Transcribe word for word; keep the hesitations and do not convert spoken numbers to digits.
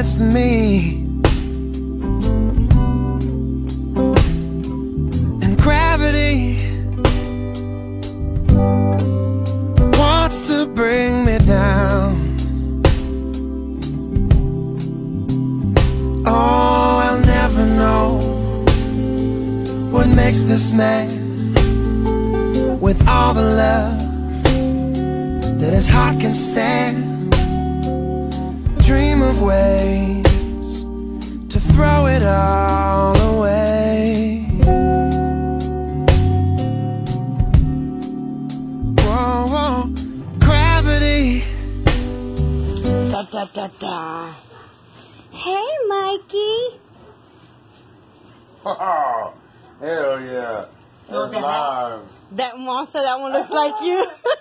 against me, and gravity wants to bring me down. Oh, I'll never know what makes this man, with all the love that his heart can stand, dream of ways to throw it all away. Whoa, whoa, gravity. Da, da, da, da. Hey, Mikey. Oh, hell yeah. That's live. That monster, that one looks like you.